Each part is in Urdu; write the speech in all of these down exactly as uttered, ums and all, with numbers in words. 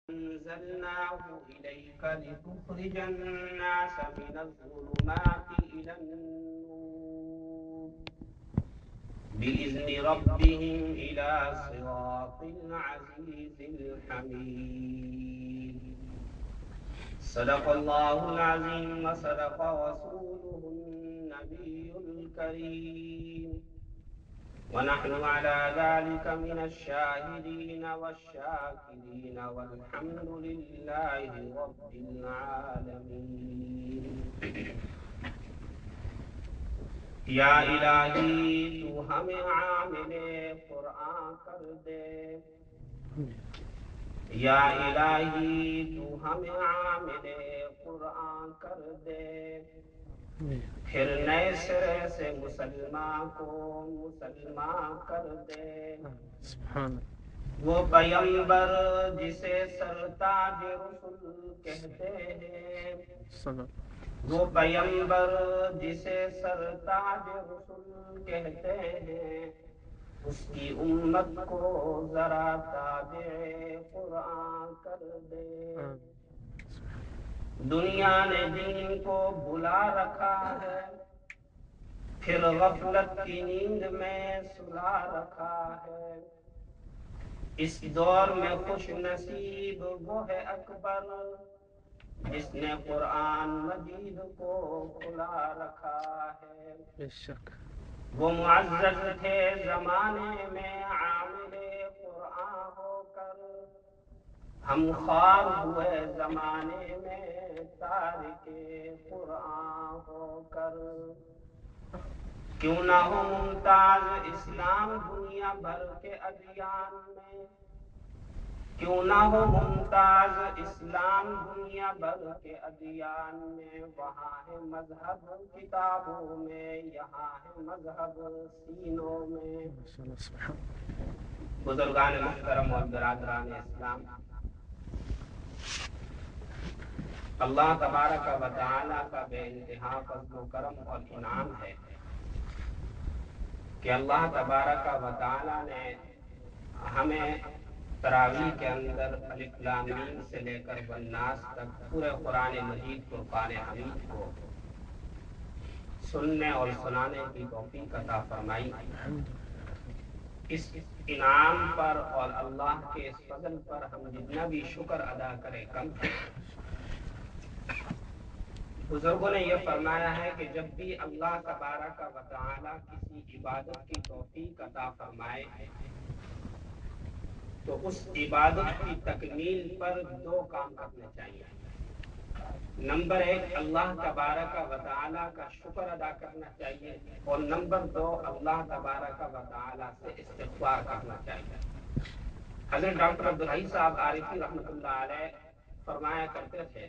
أنزلناه إليك لتخرج الناس من الظلمات إلى النور بإذن ربهم إلى صراط العزيز الحميد. صدق الله العظيم وصدق رسوله النبي الكريم، ونحن على ذلك من الشاهدين والشاكرين والحمد لله رب العالمين. یا الہی تو ہمیں عامل قرآن کر دے، یا الہی تو ہمیں عامل قرآن کر دے، پھر نئے سرے سے مسلمان کو مسلمان کر دے. وہ پیغمبر جسے سرتاج رسل کہتے ہیں، وہ پیغمبر جسے سرتاج رسل کہتے ہیں، اس کی امت کو ذرا تابع قرآن کر دے. دنیا نے دین کو بلا رکھا ہے، پھر غفلت کی نیند میں سلا رکھا ہے. اس دور میں خوش نصیب وہ ہے اکبر جس نے قرآن مجید کو کھلا رکھا ہے. بے شک وہ معزز تھے زمانے میں عامل قرآن ہو کر، ہم خوار ہوئے زمانے میں تارک قرآن ہو کر. کیوں نہ ہو ممتاز اسلام دنیا بھر کے ادیان میں، کیوں نہ ہو ممتاز اسلام دنیا بھر کے ادیان میں. وہاں ہے مذہب کتابوں میں، یہاں ہے مذہب سینوں میں. بزرگان محترم اور برادران اسلام، اللہ تبارک و تعالی کا بے انتہا فضل و کرم اور انعام ہے کہ اللہ تبارک و تعالی نے ہمیں تراویح کے اندر الف لام میم سے لے کر والناس تک پورے قرآن مجید فرقان حمید کو سننے اور سنانے کی توفیق عطا فرمائی. اس انعام پر اور اللہ کے اس فضل پر ہم جتنا بھی شکر ادا کریں کم ہے. بزرگوں نے یہ فرمایا ہے کہ جب بھی اللہ تبارک و تعالی کسی عبادت کی توفیق عطا فرمائے تو اس عبادت کی تکمیل پر دو کام کرنے چاہیے. نمبر ایک، اللہ تبارک و تعالی کا شکر ادا کرنا چاہیے، اور نمبر دو، اللہ تبارک و تعالی سے استغفار کرنا چاہیے. حضرت ڈاکٹر عبدالحی صاحب عارفی رحمتulahi'alai فرمایا کرتے تھے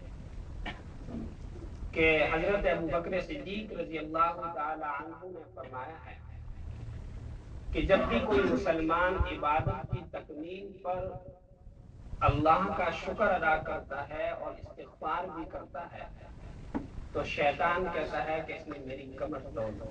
کہ حضرت ابو بکر صدیق رضی اللہ تعالی عنہ نے فرمایا ہے کہ جب بھی کوئی مسلمان عبادت کی تکمیل پر اللہ کا شکر ادا کرتا ہے اور استغفار بھی کرتا ہے تو شیطان کہتا ہے کہ اس نے میری کمر توڑ دی.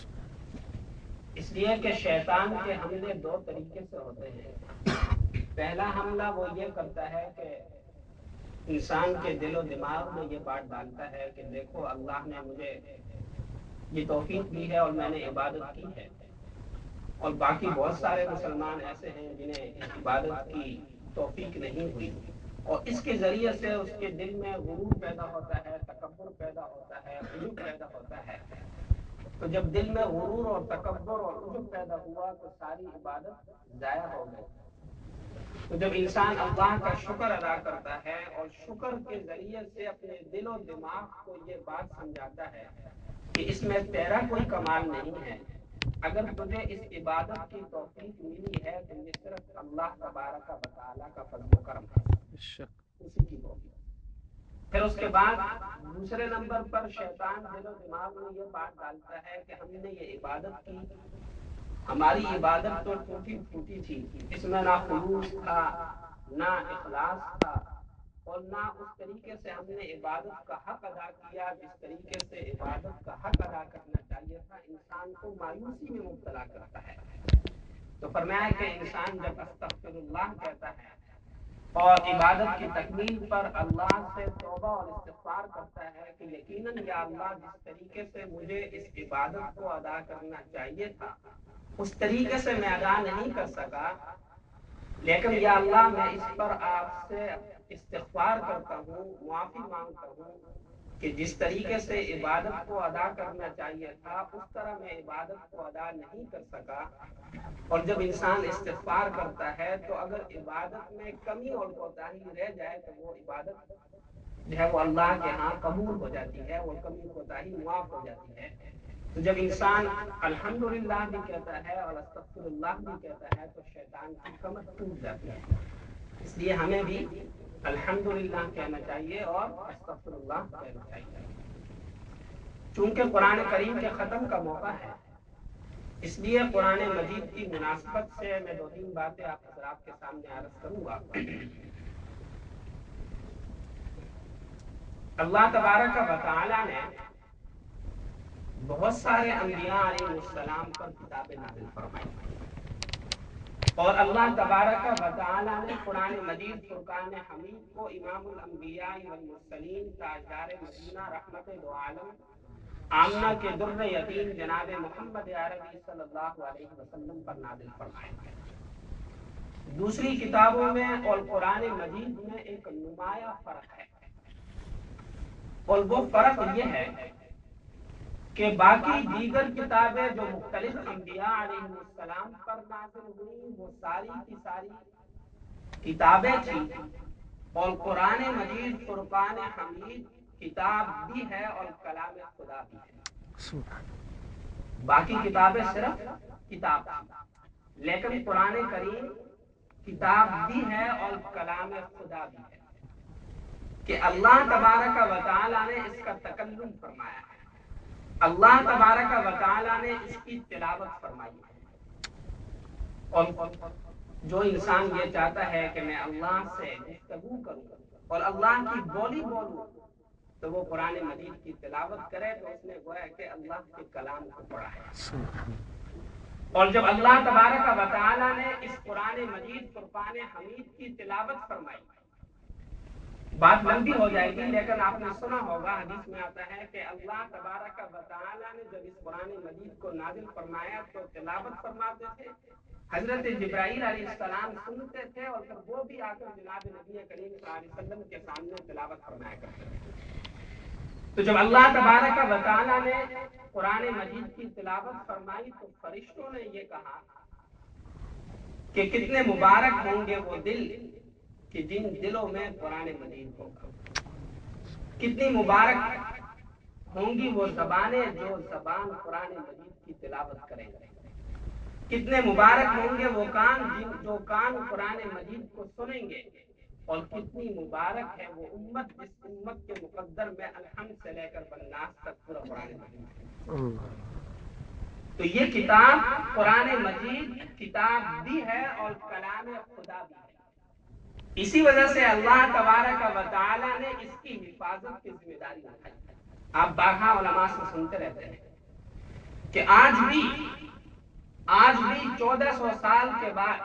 اس لیے کہ شیطان کے حملے دو طریقے سے ہوتے ہیں. پہلا حملہ وہ یہ کرتا ہے کہ انسان کے دل و دماغ میں یہ بات ڈالتا ہے کہ دیکھو اللہ نے مجھے یہ توفیق دی ہے اور میں نے عبادت کی ہے، اور باقی بہت سارے مسلمان ایسے ہیں جنہیں عبادت کی توفیق نہیں ہوئی، اور اس کے ذریعے سے اس کے دل میں غرور پیدا ہوتا ہے، تکبر پیدا ہوتا ہے، عجب پیدا ہوتا ہے. تو جب دل میں غرور اور تکبر اور عجب پیدا ہوا تو ساری عبادت ضائع ہو گئی. تو جب انسان اللہ کا شکر ادا کرتا ہے اور شکر کے ذریعے سے اپنے دل و دماغ کو یہ بات سمجھاتا ہے کہ اس میں تیرا کوئی کمال نہیں ہے، اگر تجھے اس عبادت کی توفیق ملی ہے تو یہ صرف اللہ تبارک و تعالی کا فضل و کرم ہے، اسی کی توفیق. پھر اس کے بعد دوسرے نمبر پر شیطان دل و دماغ میں یہ بات ڈالتا ہے کہ ہم نے یہ عبادت کی، ہماری عبادت تو ٹوٹی پھوٹی تھی، اس میں نہ خلوص تھا، نہ اخلاص تھا، اور نہ اس طریقے سے ہم نے عبادت کا حق ادا کیا جس طریقے سے عبادت کا حق ادا کرنا چاہیے تھا. انسان کو مایوسی میں مبتلا کرتا ہے. تو فرمایا کہ انسان جب استغفر اللہ کہتا ہے اور عبادت کی تکمیل پر اللہ سے توبہ اور استغفار کرتا ہے کہ یقیناً یا اللہ جس طریقے سے مجھے اس عبادت کو ادا کرنا چاہیے تھا اس طریقے سے میں ادا نہیں کر سکا، لیکن یا اللہ میں اس پر آپ سے استغفار کرتا ہوں، معافی مانگتا ہوں کہ جس طریقے سے عبادت کو ادا کرنا چاہیے تھا اس طرح میں عبادت کو ادا نہیں کر سکا۔ اور جب انسان استغفار کرتا ہے تو اگر عبادت میں کمی اور کوتاہی رہ جائے تو وہ عبادت جو ہے وہ اللہ کے ہاں قبول ہو جاتی ہے، وہ کمی کوتاہی معاف ہو جاتی ہے۔ تو جب انسان الحمدللہ بھی کہتا ہے اور استغفر اللہ بھی کہتا ہے تو شیطان کی کمر ٹوٹ جاتی ہے۔ اس لیے ہمیں بھی الحمدللہ کہنا چاہیے اور استغفر اللہ کہنا چاہیے۔ چونکہ قرآن کریم کے ختم کا موقع ہے، اس لیے قرآن مجید کی مناسبت سے میں دو تین باتیں آپ حضرات کے سامنے عرض کروں گا۔ اللہ تبارک و تعالی نے بہت سارے انبیاء علیہ السلام پر کتابیں نازل فرمائی، اور اللہ تبارک و تعالی نے قرآن مجید فرقان حمید کو امام الانبیاء والمرسلین تاجدار مدینہ رحمت دو عالم آمنہ کے در یتیم جناب محمد عربی صلی اللہ علیہ وسلم پر نازل فرمایا۔ دوسری کتابوں میں اور قرآن مجید میں ایک نمایاں فرق ہے، اور وہ فرق یہ ہے کہ باقی دیگر کتابیں جو مختلف انبیاء علیہ السلام پر نازل ہوئی وہ ساری کی ساری کتابیں تھیں، اور قرآن مجید فرقان حمید کتاب بھی ہے اور کلام خدا بھی ہے۔ باقی کتابیں صرف کتاب تھیں، لیکن قرآن کریم کتاب بھی ہے اور کلام خدا بھی ہے، کہ اللہ تبارک و تعالی نے اس کا تکلم فرمایا ہے، اللہ تبارک و تعالی نے اس کی تلاوت فرمائی ہے۔ اور جو انسان یہ چاہتا ہے کہ میں اللہ سے گفتگو کروں اور اللہ کی بولی بولوں تو وہ قرآن مجید کی تلاوت کرے تو اس نے گویا کہ اللہ کے کلام کو پڑھا ہے۔ اور جب اللہ تبارک و تعالی نے اس قرآن مجید فرقان حمید کی تلاوت فرمائی، بات لمبی ہو جائے گی لیکن آپ نے سنا ہوگا حدیث میں آتا ہے کہ اللہ تبارک و تعالی نے جب اس قرآن مجید کو نازل فرمایا تو تلاوت فرماتے تھے، حضرت جبرائیل علیہ السلام سنتے تھے اور پھر وہ بھی آ کر جناب نبی کریم صلی اللہ علیہ وسلم کے سامنے تلاوت فرمایا کرتے تھے۔ تو جب اللہ تبارک و تعالی نے قرآن مجید کی تلاوت فرمائی تو فرشتوں نے یہ کہا کہ کتنے مبارک ہوں گے وہ دل کہ جن دلوں میں قرآن مجید ہوگا، کتنی مبارک ہوں گی وہ زبانیں جو زبان قرآن مجید کی تلاوت کریں گے، کتنے مبارک ہوں گے وہ کان جن جو کان قرآن مجید کو سنیں گے، اور کتنی مبارک ہے وہ امت جس امت کے مقدر میں الحمد سے لے کر بالناس تک پورا قرآن مجید ہے۔ تو یہ کتاب قرآن مجید کتاب بھی ہے اور کلام خدا بھی ہے۔ اسی وجہ سے اللہ تبارک و تعالی نے اس کی حفاظت کی ذمہ داری اٹھائی۔ آپ بارہا علماء سے سنتے رہتے ہیں کہ آج بھی آج بھی چودہ سو سال کے بعد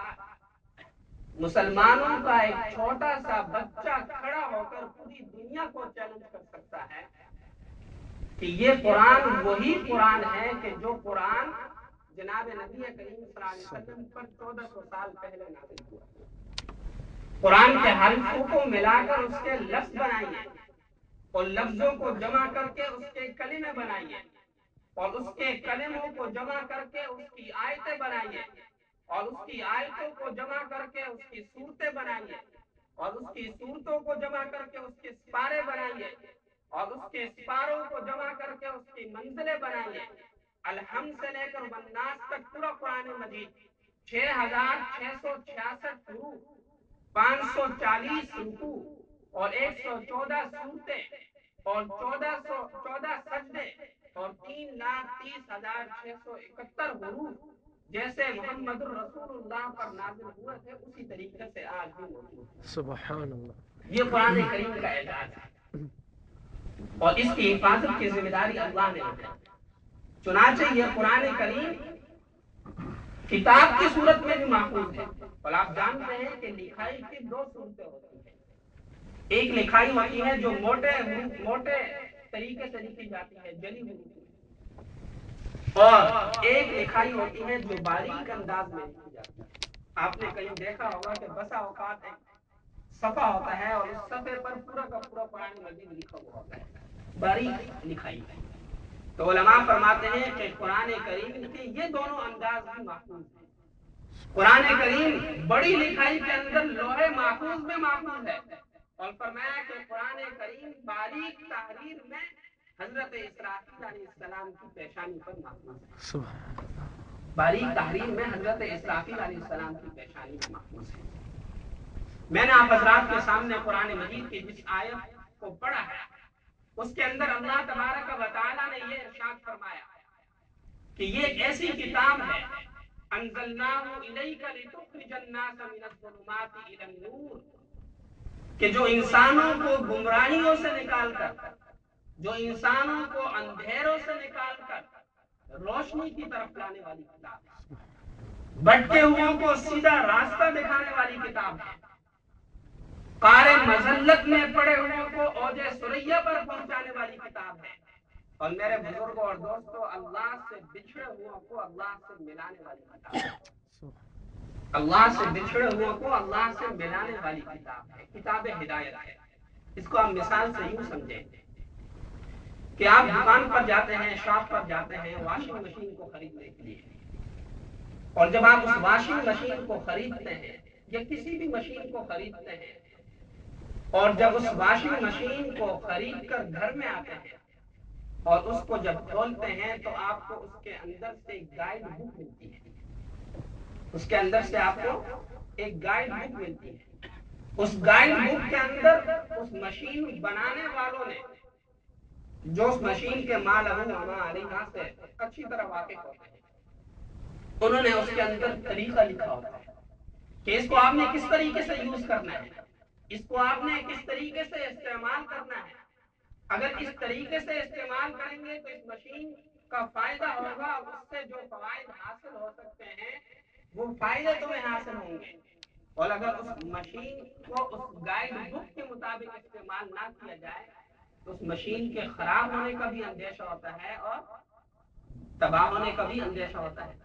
مسلمانوں کا ایک چھوٹا سا بچہ کھڑا ہو کر پوری دنیا کو چیلنج کر سکتا ہے کہ یہ قرآن وہی قرآن ہے کہ جو قرآن جناب نبی کریم صلی اللہ علیہ وسلم پر چودہ سو سال پہلے نازل ہوا۔ قرآن کے حرفوں کو ملا کر اس کے لفظ بنائیے اور لفظوں کو جمع کر کے اس کے کلمے بنائیے اور اس کے کلموں کو جمع کر کے اس کی آیتیں بنائیے اور اس کی آیتوں کو جمع کر کے اس کی صورتیں بنائیے اور اس کی صورتوں کو جمع کر کے اس کے سپارے بنائیے اور اس کے سپاروں کو جمع کر کے اس کی منزلیں بنائیے۔ الحمد سے لے کر والناس تک پورا قرآن مجید چھ ہزار چھ سو چھیاسٹھ حروف، پانچ سو چالیس رکوع اور ایک سو چودہ صورتیں اور چودہ سو چودہ سجدے اور تین لاکھ تیس ہزار چھ سو اکہتر حروف جیسے محمد الرسول اللہ پر نازل ہوئے تھے اسی طریقے سے آج بھی موجود ہے۔ سبحان اللہ۔ یہ قرآن کریم کا اعجاز ہے اور اس کی حفاظت کی ذمہ داری اللہ نے اٹھائی۔ چنانچہ یہ قرآن کریم کتاب کی صورت میں بھی محفوظ ہے. اور آپ جانتے ہیں کہ لکھائی کی دو صورتیں ہوتی ہیں. ایک لکھائی ہوتی ہے جو موٹے موٹے طریقے سے لکھی جاتی ہے جلی ہوئی، اور ایک لکھائی ہوتی ہے جو باریک انداز میں لکھی جاتی ہے. آپ نے کہیں دیکھا ہوگا کہ بسا اوقات ایک صفحہ ہوتا ہے اور اس صفحے پر پورا کا پورا قرآن مجید لکھا ہوا ہوتا ہے، باریک لکھائی ہے. تو علماء فرماتے ہیں کہ قرآن کریم کے یہ دونوں انداز بھی محفوظ ہیں. قرآن کریم بڑی لکھائی کے اندر لوح محفوظ میں محفوظ ہے، اور فرمایا کہ قرآن کریم باریک تحریر میں حضرت اسرافیل علیہ السلام کی پیشانی پر محفوظ ہے. باریک تحریر میں حضرت اسرافیل علیہ السلام کی پیشانی پر محفوظ ہے. میں نے آپ حضرات کے سامنے قرآن مجید کی جس آیت کو پڑھا ہے اس کے اندر اللہ تبارک و تعالی نے یہ ارشاد فرمایا کہ یہ ایک ایسی کتاب ہے انزلناہ الیک لتخرج الناس من الظلمات الی النور، کہ جو انسانوں کو گمراہیوں سے نکال کر، جو انسانوں کو اندھیروں سے نکال کر روشنی کی طرف لانے والی کتاب ہے، بھٹکے ہوئوں کو سیدھا راستہ دکھانے والی کتاب ہے، قعر مذلت میں پڑے ہوئوں کو اوج ثریا پر پہنچانے والی کتاب ہے، اور میرے بزرگوں اور دوستوں اللہ سے بچھڑے ہوئوں کو اللہ سے ملانے والی کتاب ہے. اللہ سے بچھڑے ہوئوں کو اللہ سے ملانے والی کتاب ہے، کتاب ہدایت ہے. اس کو آپ مثال سے یوں سمجھیں کہ آپ دکان پر جاتے ہیں، شاپ پر جاتے ہیں واشنگ مشین کو خریدنے کے لیے، اور جب آپ اس واشنگ مشین کو خریدتے ہیں یا کسی بھی مشین کو خریدتے ہیں، اور جب اس واشنگ مشین کو خرید کر گھر میں آتے ہیں اور اس کو جب کھولتے ہیں تو آپ کو اس کے اندر سے ایک گائیڈ بک ملتی ہے. اس کے اندر سے آپ کو ایک گائیڈ بک ملتی ہے. اس گائیڈ بک کے اندر اس مشین بنانے والوں نے، جو اس مشین کے مالک علیہ سے اچھی طرح واقف ہوتے ہیں، انہوں نے اس کے اندر طریقہ لکھا ہوتا ہے کہ اس کو آپ نے کس طریقے سے یوز کرنا ہے، اس کو آپ نے کس طریقے سے استعمال کرنا ہے. اگر اس طریقے سے استعمال کریں گے تو اس مشین کا فائدہ ہوگا، اس سے جو فوائد حاصل ہو سکتے ہیں وہ فائدے تمہیں حاصل ہوں گے. اور اگر اس مشین کو اس گائیڈ بک کے مطابق استعمال نہ کیا جائے تو اس مشین کے خراب ہونے کا بھی اندیشہ ہوتا ہے اور تباہ ہونے کا بھی اندیشہ ہوتا ہے.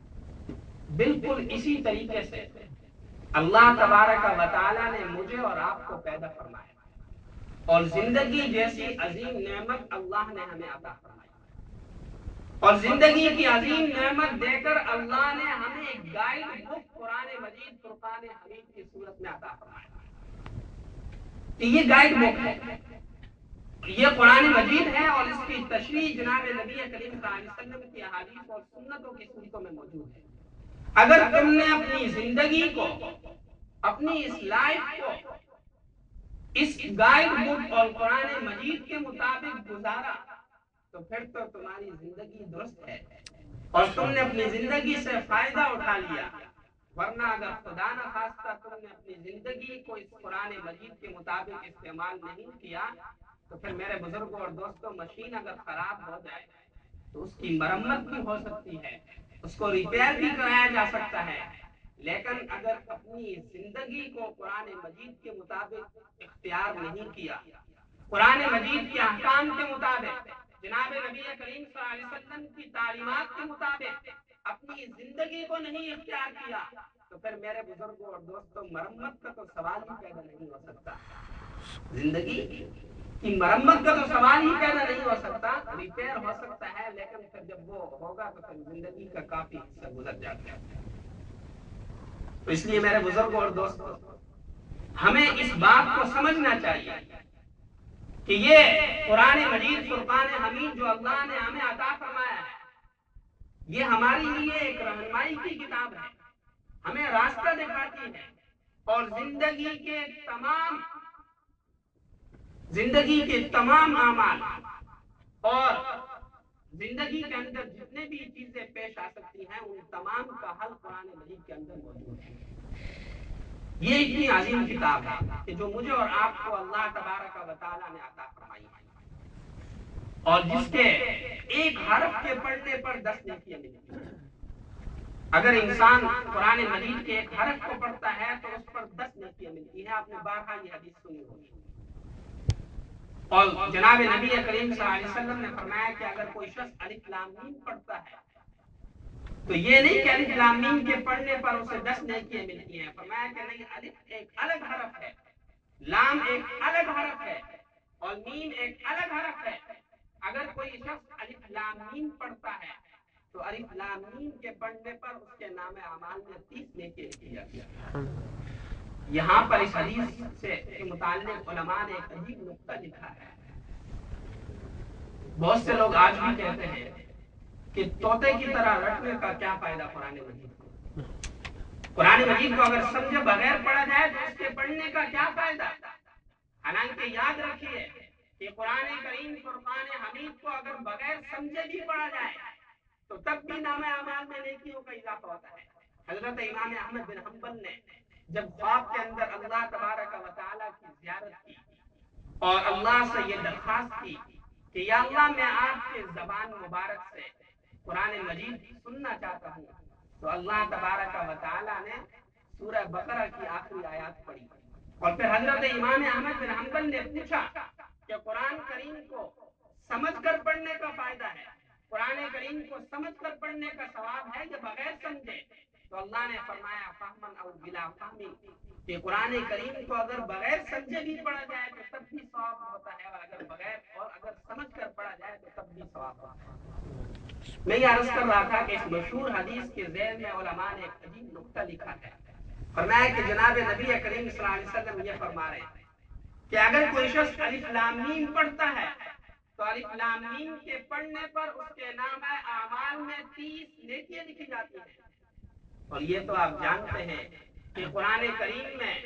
بالکل اسی طریقے سے اللہ تبارک و تعالی نے مجھے اور آپ کو پیدا فرمایا، اور زندگی جیسی عظیم نعمت اللہ نے ہمیں عطا فرمائی، اور زندگی کی عظیم نعمت دے کر اللہ نے ہمیں ایک گائیڈ بک قرآن مجید فرقان حمید کی صورت میں عطا فرمایا. یہ گائیڈ بک ہے، یہ قرآن مجید ہے، اور اس کی تشریح جناب نبی کریم صلی اللہ علیہ وسلم کی احادیث اور سنتوں کی صورتوں میں موجود ہے. اگر تم نے اپنی زندگی کو، اپنی اس لائف کو اس گائیڈ بک اور قرآن مجید کے مطابق گزارا تو پھر تو تمہاری زندگی درست ہے اور تم نے اپنی زندگی سے فائدہ اٹھا لیا. ورنہ اگر خدا نہ خواستہ تم نے اپنی زندگی کو اس قرآن مجید کے مطابق استعمال نہیں کیا تو پھر میرے بزرگوں اور دوستوں مشین اگر خراب ہو جائے تو اس کی مرمت بھی ہو سکتی ہے، اس کو ریپیئر بھی کرایا جا سکتا ہے. لیکن اگر اپنی زندگی کو قرآن مجید کے مطابق اختیار نہیں کیا، قرآن مجید کے احکام کے مطابق، جناب نبی کریم صلی اللہ علیہ وسلم کی تعلیمات کے مطابق اپنی زندگی کو نہیں اختیار کیا تو پھر میرے بزرگوں اور دوستوں مرمت کا تو سوال ہی پیدا نہیں ہو سکتا. زندگی کی مرمت کا تو سوال ہی پیدا نہیں ہو سکتا. ریپیئر ہو سکتا ہے لیکن پھر جب وہ ہوگا تو پھر زندگی کا کافی حصہ گزر جاتا ہے. تو اس لیے میرے بزرگوں اور دوستوں ہمیں اس بات کو سمجھنا چاہیے کہ یہ قرآن مجید فرقان حمید جو اللہ نے ہمیں عطا فرمایا ہے یہ ہمارے لیے ایک رہنمائی کی کتاب ہے، ہمیں راستہ دکھاتی ہے، اور زندگی کے تمام زندگی کے تمام اعمال اور زندگی کے اندر جتنے بھی چیزیں پیش آ سکتی ہیں ان تمام کا حل قرآن مجید کے اندر موجود ہے. یہ اتنی عظیم کتاب ہے کہ جو مجھے اور آپ کو اللہ تبارک و تعالی نے عطا فرمائی ہے، اور جس کے ایک حرف کے پڑھنے پر دس نیکیاں ملتی ہیں. اگر انسان قرآن مجید کے ایک حرف کو پڑھتا ہے تو اس پر دس نیکیاں ملتی ہیں. آپ نے بارہا یہ حدیث سنی ہوگی. اور جناب نبی کریم صلی اللہ علیہ وسلم نے فرمایا کہ اگر کوئی شخص الف لام میم پڑھتا ہے تو یہ نہیں کہ الف لام میم کے پڑھنے پر اسے دس نیکیاں ملتی ہیں. فرمایا کہ نہیں، الف ایک الگ حرف ہے، لام ایک الگ حرف ہے اور میم ایک الگ حرف ہے. اگر کوئی شخص الف لام میم پڑھتا ہے تو الف لام میم کے پڑھنے پر اس کے نام اعمال میں تیس نیکیاں لکھی جاتی ہیں. یہاں پر اس حدیث سے کے متعلق علماء نے ایک عجیب نقطہ لکھا ہے. بہت سے لوگ آج بھی کہتے ہیں کہ طوطے کی طرح رٹنے کا کیا فائدہ قرآن مجید کو. قرآن مجید کو اگر سمجھے بغیر پڑھا جائے تو اس کے پڑھنے کا کیا فائدہ. حالانکہ یاد رکھیے کہ قرآن کریم فرقان حمید کو اگر بغیر سمجھے بھی پڑھا جائے تو تب بھی نام اعمال میں نیکیوں کا اضافہ ہوتا ہے. حضرت امام احمد بن حنبل نے جب خواب کے اندر اللہ تبارک و تعالیٰ کی زیارت کی اور اللہ سے یہ درخواست کی کہ یا اللہ میں آپ کے زبان مبارک سے قرآن مجید سننا چاہتا ہوں، تو اللہ تبارک و تعالیٰ نے سورہ بقرہ کی آخری آیات پڑھی. اور پھر حضرت امام احمد بن حنبل نے پوچھا کہ قرآن کریم کو سمجھ کر پڑھنے کا فائدہ ہے، قرآن کریم کو سمجھ کر پڑھنے کا ثواب ہے یا بغیر سمجھے؟ تو اللہ نے فرمایا فہمن او بلا فہمی، کہ قرآن کریم کو اگر بغیر سمجھے بھی پڑھا جائے تو تب بھی ثواب ہوتا ہے، اور اگر بغیر اور اگر سمجھ کر پڑھا جائے تو تب بھی ثواب ہوتا ہے. میں یہ عرض کر رہا تھا کہ اس مشہور حدیث کے ذیل میں علماء نے ایک عجیب نقطہ لکھا ہے. فرمایا کہ جناب نبی کریم صلی اللہ علیہ وسلم یہ فرما رہے ہیں کہ اگر کوئی شخص الف لام میم پڑھتا ہے تو الف لام میم کے پڑھنے پر اس کے نام اعمال میں تیس نیکیاں لکھی جاتی ہیں. اور یہ تو آپ جانتے ہیں کہ قرآن کریم میں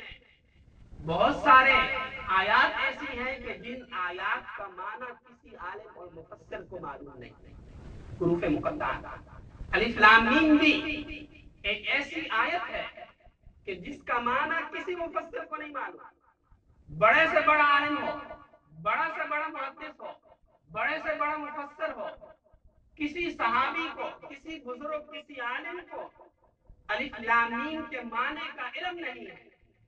بہت سارے آیات ایسی ہیں کہ جن آیات کا معنی کسی عالم اور مفسر کو معلوم نہیں. حروف مقطعات الف لام میم بھی ایک ایسی آیت ہے کہ جس کا معنی کسی مفسر کو نہیں معلوم. بڑے سے بڑا عالم ہو، بڑا سے بڑا محدث ہو، بڑے سے بڑا مفسر ہو، کسی صحابی کو، کسی بزرگ، کسی عالم کو الف لام میم کے معنی کا علم نہیں ہے.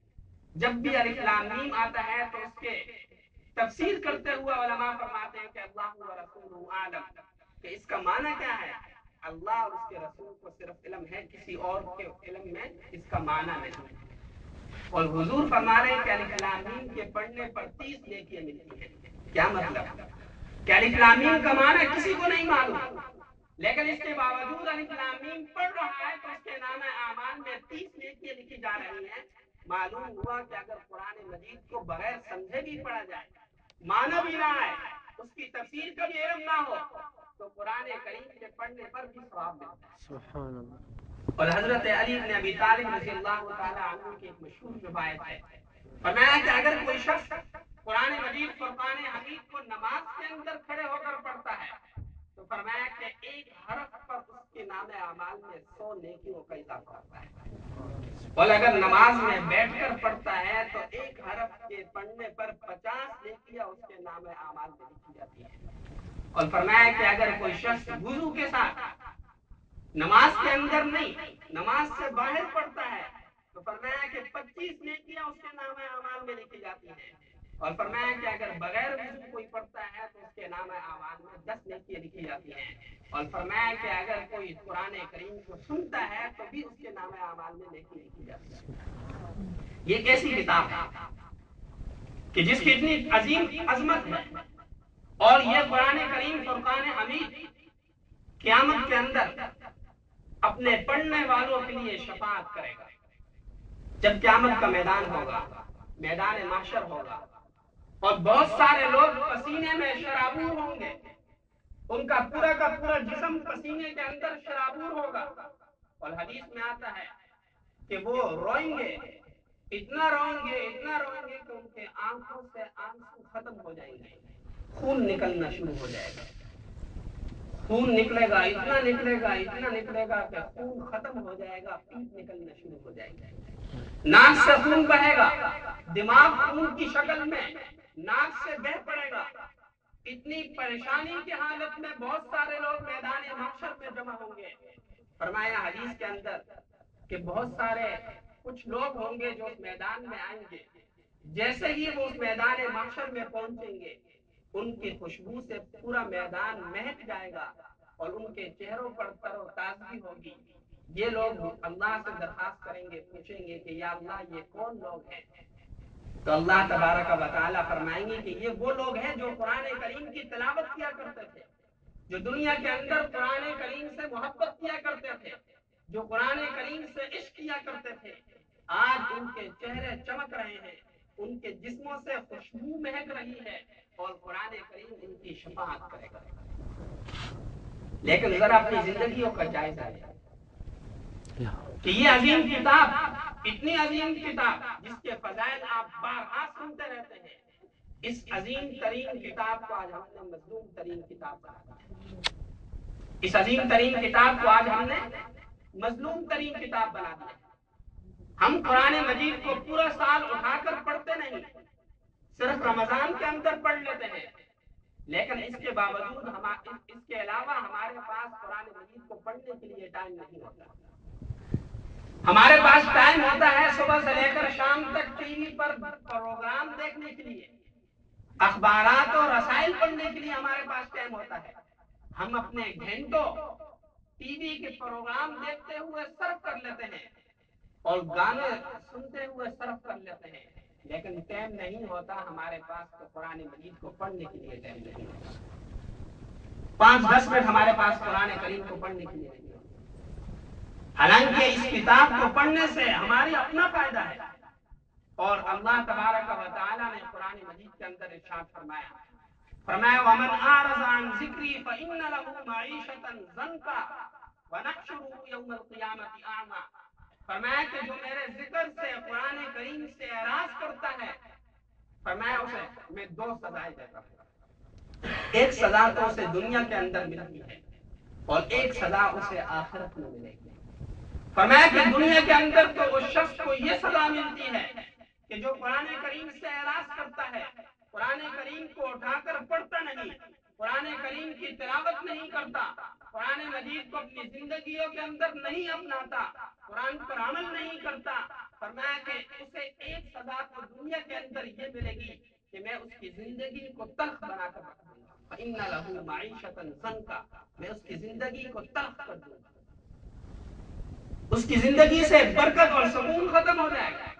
جب بھی الف لام میم آتا ہے تو اس کے تفسیر کرتے ہوئے علماء فرماتے ہیں کہ اللہ و رسولہ اعلم، کہ اس کا معنی کیا ہے. اللہ اور اس کے رسول کو صرف علم ہے، کسی اور کے علم میں اس کا معنی نہیں. اور حضور فرما رہے ہیں کہ الف لام میم کے پڑھنے پر تیس نیکیاں ملتی ہیں. کیا مطلب کہ الف لام میم کا معنی کسی کو نہیں معلوم، لیکن اس کے باوجود الف لام میم پڑھ رہا ہے تو اس کے نام اعمال میں تیس نیکیاں لکھی جا رہی ہیں. معلوم ہوا کہ اگر قرآن مجید کو بغیر سمجھے بھی پڑھا جائے، معنی بھی نہ آئے، اس کی تفسیر کا بھی علم نہ ہو، تو قرآن کریم کے پڑھنے پر بھی ثواب ملتا ہے. سبحان اللہ. اور حضرت علی بن ابی طالب رضی اللہ تعالی عنہ کی ایک مشہور روایت ہے. فرمایا کہ اگر کوئی شخص قرآن مجید فرقان حمید کو نماز کے اندر کھڑے ہو کر پڑھتا ہے تو فرمایا کہ ایک حرف پر اس کے نام اعمال میں سو نیکیوں کا اضافہ ہوتا ہے. اور اگر نماز میں بیٹھ کر پڑھتا ہے تو ایک حرف کے پڑھنے پر پچاس نیکیاں اس کے نام اعمال میں لکھی جاتی ہیں. اور فرمایا کہ اگر کوئی شخص وضو کے ساتھ نماز کے اندر نہیں، نماز سے باہر پڑھتا ہے تو فرمایا کہ پچیس نیکیاں اس کے نام اعمال میں لکھی جاتی ہیں. اور فرمایا کہ اگر بغیر وضو کوئی پڑھتا ہے تو اس کے نام اعمال میں دس نیکیاں لکھی جاتی ہیں. اور فرمایا کہ اگر کوئی قرآن کریم کو سنتا ہے تو بھی اس کے نام اعمال میں نیکی لکھی جاتی ہے. یہ کیسی کتاب ہے کہ جس کی اتنی عظیم عظمت ہے. اور یہ قرآن کریم فرقان حمید قیامت کے اندر اپنے پڑھنے والوں کے لیے شفاعت کرے گا. جب قیامت کا میدان ہوگا، میدان محشر ہوگا، اور بہت سارے لوگ پسینے میں شرابور ہوں گے، ان کا پورا کا پورا جسم پسینے کے اندر شرابور ہوگا. اور حدیث میں آتا ہے کہ وہ روئیں گے، اتنا روئیں گے، اتنا روئیں گے کہ ان کے آنکھوں سے آنسو ختم ہو جائیں گے، خون نکلنا شروع ہو جائے گا. خون نکلے گا، اتنا نکلے گا، اتنا نکلے گا کہ خون ختم ہو جائے گا، پیپ نکلنا شروع ہو جائے گا. ناک سے خون بہے گا، دماغ خون کی شکل میں ناک سے بہ پڑے گا. اتنی پریشانی کی حالت میں بہت سارے لوگ میدان محشر میں جمع ہوں گے. فرمایا حدیث کے اندر کہ بہت سارے کچھ لوگ ہوں گے جو اس میدان میں آئیں گے، جیسے ہی وہ اس میدان محشر میں پہنچیں گے ان کی خوشبو سے پورا میدان مہک جائے گا اور ان کے چہروں پر تر و تازگی ہوگی۔ یہ لوگ اللہ سے درخواست کریں گے، پوچھیں گے کہ یا اللہ یہ کون لوگ ہیں؟ تو اللہ تبارک و تعالیٰ فرمائیں گے کہ یہ وہ لوگ ہیں جو قرآن کریم کی تلاوت کیا کرتے تھے، جو دنیا کے اندر قرآن کریم سے محبت کیا کرتے تھے، جو قرآن کریم سے عشق کیا کرتے تھے، آج ان کے چہرے چمک رہے ہیں، ان کے جسموں سے خوشبو مہک رہی ہے اور قرآن کریم ان کی شفاعت کرے گا۔ لیکن ذرا اپنی زندگیوں کا جائزہ لیں کہ یہ عظیم کتاب، اتنی عظیم کتاب جس کے فضائل آپ بارہا سنتے رہتے ہیں، اس عظیم ترین کتاب کو آج ہم نے مظلوم ترین کتاب بنا دیا۔ اس عظیم ترین کتاب کو آج ہم نے مظلوم ترین کتاب بنا دیا۔ ہم قرآن مجید کو پورا سال اٹھا کر پڑھتے نہیں، صرف رمضان کے اندر پڑھ لیتے ہیں، لیکن اس کے باوجود ہم اس کے علاوہ ہمارے پاس قرآن مجید کو پڑھنے کے لیے ٹائم نہیں ہوتا۔ ہمارے پاس ٹائم ہوتا ہے صبح سے لے کر شام تک ٹی وی پر پروگرام دیکھنے کے لیے، اخبارات اور رسائل پڑھنے کے لیے ہمارے پاس ٹائم ہوتا ہے۔ ہم اپنے گھنٹوں ٹی وی کے پروگرام دیکھتے ہوئے صرف کر لیتے ہیں اور گانے سنتے ہوئے صرف کر لیتے ہیں، لیکن ٹائم نہیں ہوتا ہمارے پاس تو قرآن مجید کو پڑھنے کے لیے ٹائم نہیں ہوتا۔ پانچ دس منٹ ہمارے پاس قرآن کریم کو پڑھنے کے لیے نہیں ہوتا۔ حالانکہ اس کتاب کو پڑھنے سے ہماری اپنا فائدہ ہے، اور اللہ تبارک و تعالی نے قرآن مجید کے اندر ارشاد فرمایا فرمایا وَمَنْ أَعْرَضَ عَنْ ذِكْرِي فَإِنَّ لَهُ مَعِيشَةً ضَنْكًا وَنَحْشُرُهُ يَوْمَ الْقِيَامَةِ أَعْمَىٰ۔ فرمایا کہ جو میرے ذکر سے، قرآن کریم سے اعراض کرتا ہے، فرمایا اسے میں دو سزائیں دیتا ہوں۔ ایک سزا تو اسے دنیا کے اندر ملتی ہے اور ایک سزا اسے آخرت میں ملے گی۔ فرمایا کہ دنیا کے اندر تو اس شخص کو یہ سزا ملتی ہے کہ جو قرآن کریم سے اعراض کرتا ہے، قرآن کریم کو اٹھا کر پڑھتا نہیں، قرآن کریم کی تلاوت نہیں کرتا، قرآن مجید کو اپنی زندگیوں کے اندر نہیں اپناتا، قرآن پر عمل نہیں کرتا، فرمایا کہ اسے ایک سزا تو دنیا کے اندر یہ ملے گی کہ میں اس کی زندگی کو تلخ بنا کر رکھ دوں گا۔ فَإِنَّ لَهُ مَعِيشَةً ضَنْكًا، میں اس کی زندگی کو تلخ کر دوں گا، اس کی زندگی سے برکت اور سکون ختم ہو جائے گا،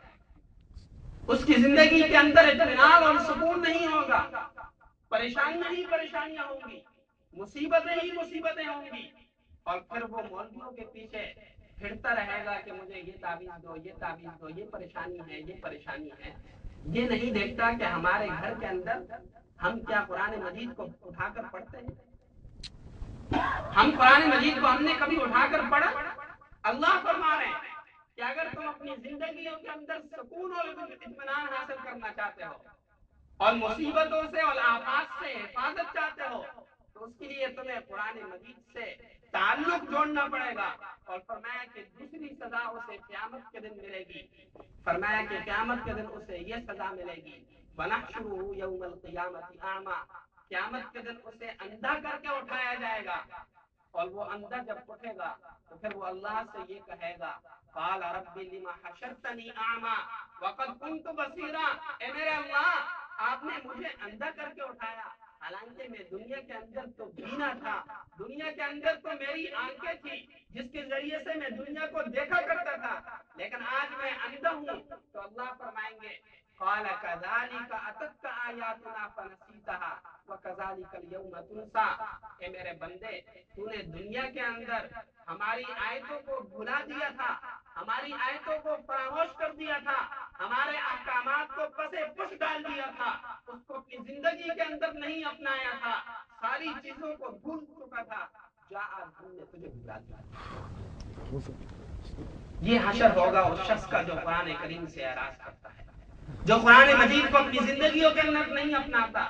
اس کی زندگی کے اندر اطمینان اور سکون نہیں ہوگا، پریشانیاں ہی پریشانیاں ہوں گی، مصیبتیں ہی مصیبتیں ہوں گی، اور پھر وہ مولویوں کے پیچھے پھرتا رہے گا کہ مجھے یہ تعویذ دو، یہ تعویذ دو، یہ پریشانی ہے، یہ پریشانی ہے۔ یہ نہیں دیکھتا کہ ہمارے گھر کے اندر ہم کیا قرآن مجید کو اٹھا کر پڑھتے ہیں؟ ہم قرآن مجید کو ہم نے کبھی اٹھا کر پڑھا؟ اللہ فرما رہے ہیں کہ اگر تم اپنی زندگیوں کے اندر سکون اور اطمینان حاصل کرنا چاہتے ہو اور مصیبتوں سے اور آفات سے حفاظت چاہتے ہو تو اس کے لیے تمہیں قرآن مجید سے تعلق جوڑنا پڑے گا۔ اور فرمایا کہ دوسری سزا اسے قیامت کے دن ملے گی، فرمایا کہ قیامت کے دن اسے یہ سزا ملے گی وَنَحْشُرُهُ يَوْمَ الْقِيَامَةِ أَعْمَىٰ، قیامت کے دن اسے اندھا کر کے اٹھایا جائے گا، اور وہ اندھا جب اٹھے گا تو پھر وہ اللہ سے یہ کہے گا قال رب لم حشرتنی اعمى وقد كنت بصيرا، اے میرے اللہ آپ نے مجھے اندھا کر کے اٹھایا، حالانکہ میں دنیا کے اندر تو بینا تھا، دنیا کے اندر تو میری آنکھیں تھی جس کے ذریعے سے میں دنیا کو دیکھا کرتا تھا، لیکن آج میں اندھا ہوں۔ تو اللہ فرمائیں گے قال كذلك اتتك آیاتنا فنسیتها وكذلك اليوم تنسى، اے میرے بندے تو نے دنیا کے اندر ہماری آیتوں کو بھلا دیا تھا، ہماری آیتوں کو فراموش کر دیا تھا، ہمارے احکامات کو پسے پش ڈال دیا تھا، اس کو اپنی زندگی کے اندر نہیں اپنایا تھا، ساری چیزوں کو بھول چکا تھا، جا آج ہم نے تجھے بھلا دیا۔ یہ حشر ہوگا اس شخص کا جو قرآن کریم سے اعراض کرتا ہے، جو قرآن مجید کو اپنی زندگیوں کے اندر نہیں اپناتا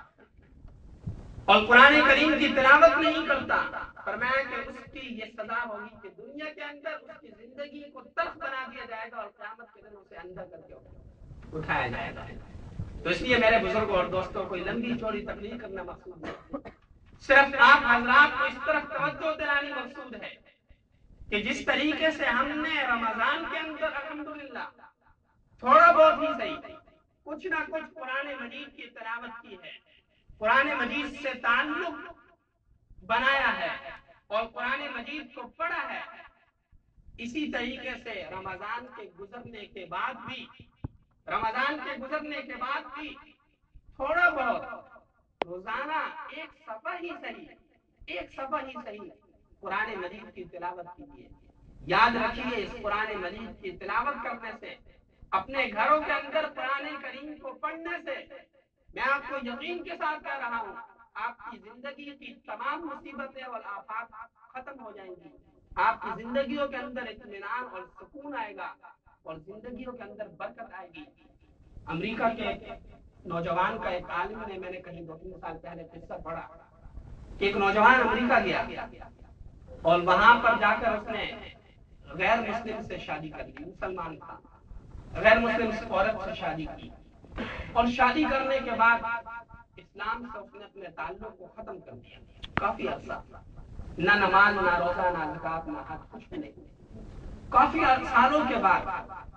اور قرآن کریم کی تلاوت نہیں کرتا۔ فرمایا کہ اس کی یہ سزا ہوگی کہ دنیا کے اندر اس کی زندگی کو تلخ بنا دیا جائے گا اور قیامت کے دن اسے اندھا کر کے اٹھایا جائے گا۔ تو اس لیے میرے بزرگوں اور دوستوں کوئی لمبی چوڑی تقریر کرنا مقصود نہیں، صرف آپ حضرات کو اس طرف توجہ دلانی مقصود ہے کہ جس طریقے سے ہم نے رمضان کے اندر الحمدللہ تھوڑا بہت ہی صحیح کچھ نہ کچھ قرآن مجید کی تلاوت کی ہے، قرآن مجید سے تعلق بنایا ہے اور قرآن مجید کو پڑھا ہے، اسی طریقے سے رمضان کے گزرنے کے بعد بھی رمضان کے گزرنے کے بعد بھی تھوڑا بہت روزانہ ایک صفحہ ہی صحیح ایک صفحہ ہی صحیح قرآن مجید کی تلاوت کیجیے۔ یاد رکھیے اس قرآن مجید کی تلاوت کرنے سے، اپنے گھروں کے اندر قرآن کریم کو پڑھنے سے، میں آپ کو یقین کے ساتھ کہہ رہا ہوں آپ کی زندگی کی تمام مصیبتیں اور آفات ختم ہو جائیں گی، آپ کی زندگیوں کے اندر اطمینان اور سکون آئے گا اور زندگیوں کے اندر برکت آئے گی۔ امریکہ کے نوجوان کا ایک عالم نے، میں نے کہیں دو تین سال پہلے قصہ پڑھا کہ ایک نوجوان امریکہ گیا اور وہاں پر جا کر اس نے غیر مسلم سے شادی کر لی، مسلمان تھا، غیر مسلم عورت سے شادی کی اور شادی کرنے کے بعد اسلام سے اس نے اپنے تعلق کو ختم کر دیا کافی عرصہ، نہ نماز نہ روزہ نہ زکات نہ حج کچھ بھی نہیں۔ کافی سالوں کے بعد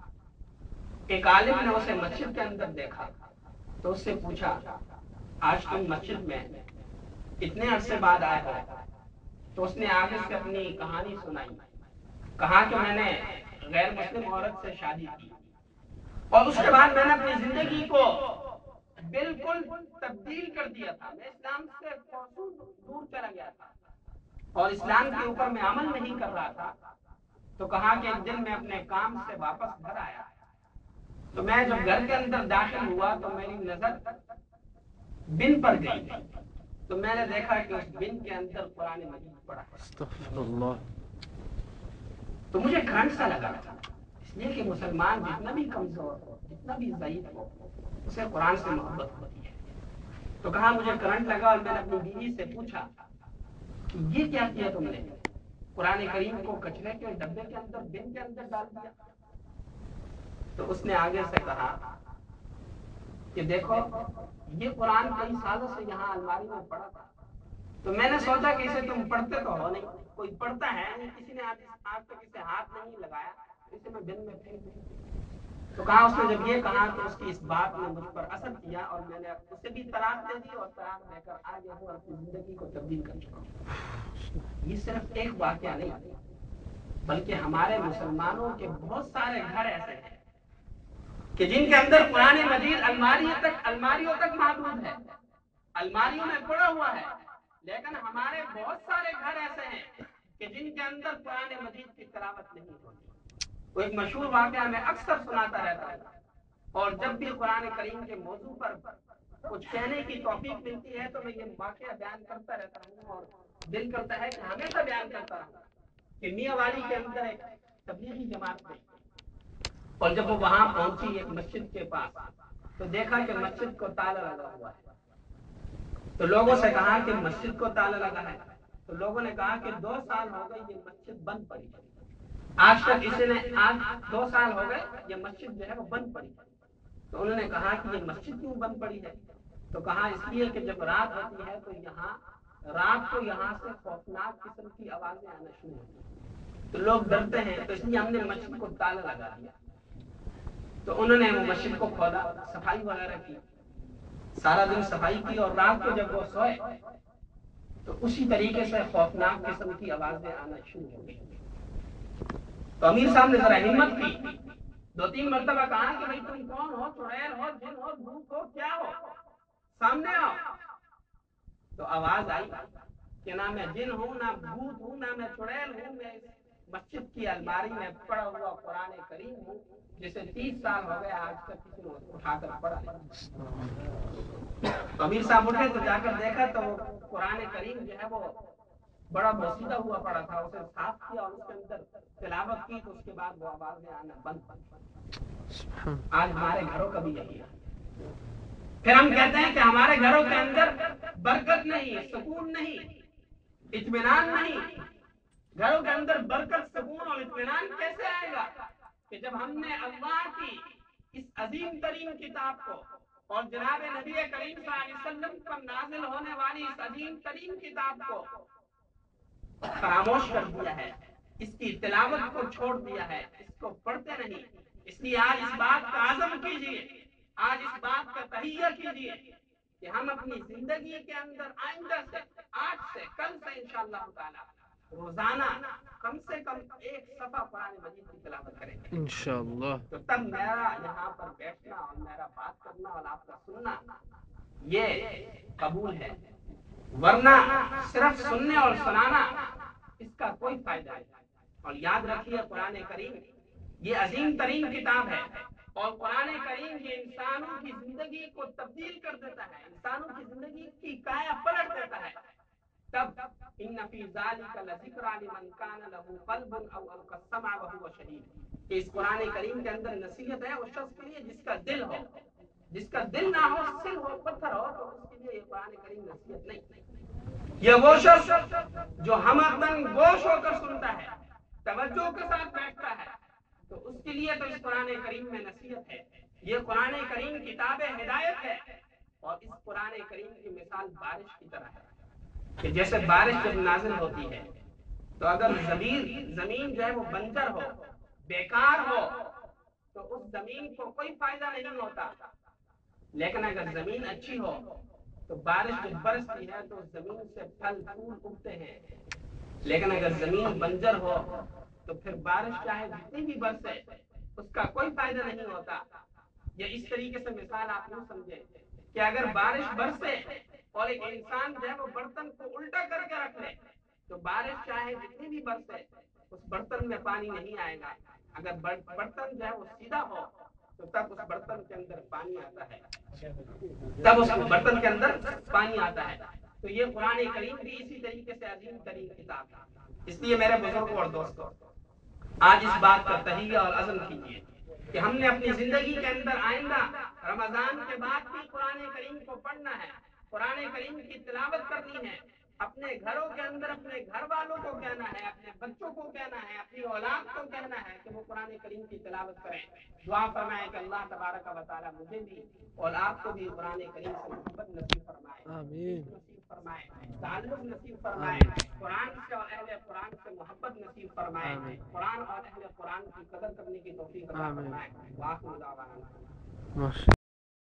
ایک عالم نے اسے مسجد کے اندر دیکھا تو اس سے پوچھا آج تم مسجد میں اتنے عرصے بعد آئے ہو؟ تو اس نے آگے سے اپنی کہانی سنائی، کہا کہ میں نے غیر مسلم عورت سے شادی کی اور اس کے بعد میں نے اپنی زندگی کو بالکل تبدیل کر دیا تھا، میں اسلام سے دور چلا گیا تھا اور اسلام کے اوپر میں عمل نہیں کر رہا تھا۔ تو کہا کہ ایک دن میں اپنے کام سے واپس گھر آیا تو میں جب گھر کے اندر داخل ہوا تو میری نظر بن پر گئی تو میں نے دیکھا کہ اس بن کے اندر قرآن مجید پڑھا ہے۔ استغفر اللہ۔ تو مجھے کرنٹ سا لگا، اس لیے کہ مسلمان جتنا بھی کمزور ہو، جتنا بھی ضعیف ہو، اسے قرآن سے محبت ہوتی ہے۔ تو کہا مجھے کرنٹ لگا اور میں نے اپنی بیوی سے پوچھا کہ یہ کیا کیا تم نے؟ قرآن کریم کو کچرے کے ڈبے کے اندر بن کے اندر ڈال دیا۔ تو اس نے آگے سے کہا کہ دیکھو یہ قرآن کئی سالوں سے یہاں الماری میں پڑا تھا تو میں نے سوچا کہ اسے تم پڑھتے تو ہو نہیں، کوئی پڑھتا ہے نہیں، کسی نے آج تک اسے ہاتھ نہیں لگایا، اسے میں بن میں پھینک دوں۔ تو کہا اس نے جب یہ کہا تو اس کی اس بات نے مجھ پر اثر کیا اور میں نے اسے بھی طلاق دے دی اور طلاق دے کر آگے ہوں اور اپنی زندگی کو تبدیل کر چکا ہوں۔ یہ صرف ایک واقعہ نہیں بلکہ ہمارے مسلمانوں کے بہت سارے گھر ایسے ہیں کہ جن کے اندر قرآن مجید الماری تک الماریوں تک محدود ہے، الماریوں میں پڑا ہوا ہے، لیکن ہمارے بہت سارے گھر ایسے ہیں کہ جن کے اندر قرآن مجید کی تلاوت نہیں ہوتی۔ وہ ایک مشہور واقعہ میں اکثر سناتا رہتا ہوں اور جب بھی قرآن کریم کے موضوع پر کچھ کہنے کی توفیق ملتی ہے تو میں یہ واقعہ بیان کرتا رہتا ہوں اور دل کرتا ہے کہ ہمیشہ بیان کرتا رہوں کہ میاں والی کے اندر ایک تبلیغی جماعت تھی اور جب وہ وہاں پہنچی ایک مسجد کے پاس تو دیکھا کہ مسجد کو تالا لگا ہوا ہے۔ تو لوگوں سے کہا کہ مسجد کو تالا لگا ہے، تو لوگوں نے کہا کہ دو سال ہو گئے یہ مسجد بند پڑی ہے، آج تک اس نے آج دو سال ہو گئے یہ مسجد جو ہے وہ بند پڑی ہے۔ تو انہوں نے کہا کہ یہ مسجد کیوں بند پڑی ہے؟ تو کہا اس لیے کہ جب رات ہوتی ہے تو یہاں رات کو یہاں سے خوفناک قسم کی آوازیں آنا شروع ہوتی ہیں تو لوگ ڈرتے ہیں، تو اس لیے ہم نے مسجد کو تالا لگا دیا۔ تو انہوں نے وہ مسجد کو کھولا، صفائی وغیرہ کی، سارا دن صفائی کی اور رات کو جب وہ سوئے تو اسی طریقے سے خوفناک قسم کی آوازیں آنا شروع ہو گئی۔ تو امیر صاحب نے ذرا ہمت کی، دو تین مرتبہ کہا کہ بھائی تم کون ہو، چڑیل ہو، جن ہو، بھوت ہو، کیا ہو، سامنے آؤ۔ تو آواز آئی کہ نہ میں جن ہوں، نہ بھوت ہوں، نہ میں چڑیل ہوں، میں مسجد کی الماری میں پڑا ہوا قرآن کریم ہوں جسے تیس سال ہو گئے آج تک کسی نے اٹھا کر پڑھا نہیں۔ تو امیر صاحب اٹھے تو جا کر دیکھا تو وہ قرآن کریم جو ہے وہ بڑا بوسیدہ ہوا پڑا تھا، اسے صاف کیا اور اس کے اندر تلاوت کی تو اس کے بعد وہ آوازیں آنا بند پڑی۔ آج ہمارے گھروں کا بھی یہی ہے۔ پھر ہم کہتے ہیں کہ ہمارے گھروں کے اندر برکت نہیں، سکون نہیں، اطمینان نہیں۔ گھروں کے اندر برکت، سکون اور اطمینان کیسے آئے گا کہ جب ہم نے اللہ کی اس عظیم ترین کتاب کو اور جناب نبی کریم صلی اللہ علیہ وسلم پر نازل ہونے والی اس عظیم ترین کتاب کو فراموش کر دیا ہے، اس کی تلاوت کو چھوڑ دیا ہے، اس کو پڑھتے نہیں۔ اس لیے آج اس بات کا عزم کیجئے، آج اس بات کا تہیہ کیجئے کہ ہم اپنی زندگی کے اندر آئندہ سے، آج سے، کل سے انشاءاللہ تعالی روزانہ کم سے کم ایک صفحہ قرآن مجید کی تلاوت کریں گے انشاءاللہ۔ تو تب میرا یہاں پر بیٹھنا اور میرا بات کرنا اور آپ کا سننا یہ قبول ہے، ورنہ صرف سننے اور سنانا اس کا کوئی فائدہ نہیں۔ اور یاد رکھیے قرآن کریم یہ عظیم ترین کتاب ہے، اور قرآن کریم یہ انسانوں کی زندگی کو تبدیل کر دیتا ہے، انسانوں کی زندگی کی کایا پلٹ دیتا ہے۔ تب ان فی ذالک لذکری لمن کان لہ قلب او القی السمع وہو شہید، کہ اس قرآن کریم کے اندر نصیحت ہے اس شخص کے لیے جس کا دل ہو، جس کا دل نہ ہو، سل ہو، پتھر ہو، تو اس کے لیے یہ قرآن کریم نصیحت نہیں۔ یہ وہ شخص جو ہمدن گوش ہو کر سنتا ہے، توجہ کے ساتھ بیٹھتا ہے، تو اس کے لیے تو اس قرآن کریم میں نصیحت ہے۔ یہ قرآن کریم کتاب ہدایت ہے، اور اس قرآن کریم کی مثال بارش کی طرح ہے کہ جیسے بارش جب نازل ہوتی ہے تو اگر زمین زمین جو ہے وہ بنجر ہو، بیکار ہو، تو اس زمین کو کوئی فائدہ نہیں ہوتا، لیکن اگر زمین اچھی ہو تو بارش جب برستی ہے تو زمین سے پھل پھول اگتے ہیں۔ لیکن اگر زمین بنجر ہو تو پھر بارش چاہے جتنی بھی برسے اس کا کوئی فائدہ نہیں ہوتا۔ یہ اس طریقے سے مثال آپ یوں سمجھیں کہ اگر بارش برسے اور ایک انسان جو ہے وہ برتن کو الٹا کر کے رکھ لے تو بارش چاہے جتنی بھی برسے اس برتن میں پانی نہیں آئے گا۔ اگر برتن جو ہے وہ سیدھا ہو تو تب اس برتن کے اندر پانی آتا ہے، تب اس برتن کے اندر پانی آتا ہے۔ تو یہ قرآن کریم بھی اسی طریقے سے عظیم ترین کتاب ہے۔ اس لیے میرے بزرگوں اور دوستوں، آج اس بات کا تہیہ اور عزم کیجیے کہ ہم نے اپنی زندگی کے اندر آئندہ رمضان کے بعد بھی قرآن کریم کو پڑھنا ہے، قرآن کریم کی تلاوت کرنی ہے، اپنے گھروں کے اندر اپنے گھر والوں کو کہنا ہے، اپنے بچوں کو کہنا ہے، اپنی اولاد کو کہنا ہے کہ وہ قرآن کریم کی تلاوت کریں۔ دعا فرمائیں کہ اللہ تبارک و تعالی مجھے بھی اور آپ کو بھی قرآن کریم سے محبت نصیب فرمائے، آمین، نصیب فرمائے، تعلق نصیب فرمائے، قرآن سے اور اہل قرآن سے محبت نصیب فرمائے، قرآن اور اہل قرآن کی قدر کرنے کی توفیق عطا فرمائے۔ وآخر دعوانا